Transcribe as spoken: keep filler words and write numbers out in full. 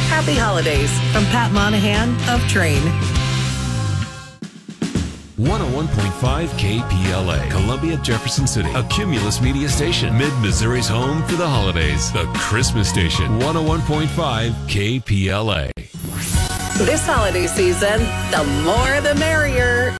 Happy holidays from Pat Monahan of Train. one oh one point five K P L A, Columbia, Jefferson City, a Cumulus media station, Mid-Missouri's home for the holidays. The Christmas station, one oh one point five K P L A. This holiday season, the more the merrier.